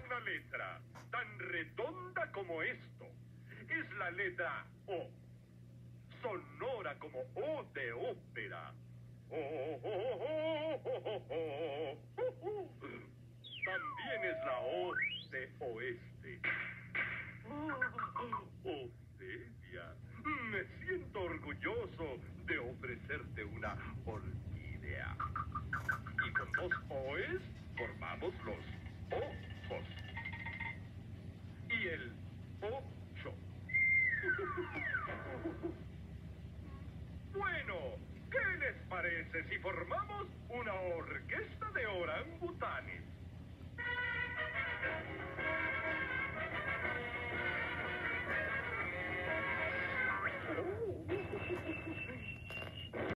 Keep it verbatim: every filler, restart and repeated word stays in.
una letra tan redonda como esto. Es la letra O. Sonora como O de ópera. Oh, oh, oh, oh, oh, oh, oh, oh. También es la O de oeste. Oh, Ofelia, me siento orgulloso de ofrecerte una orquídea. Y con dos O's formamos los ojos. Y el ocho. Bueno, ¿qué les parece si formamos una orquesta de orangutanes?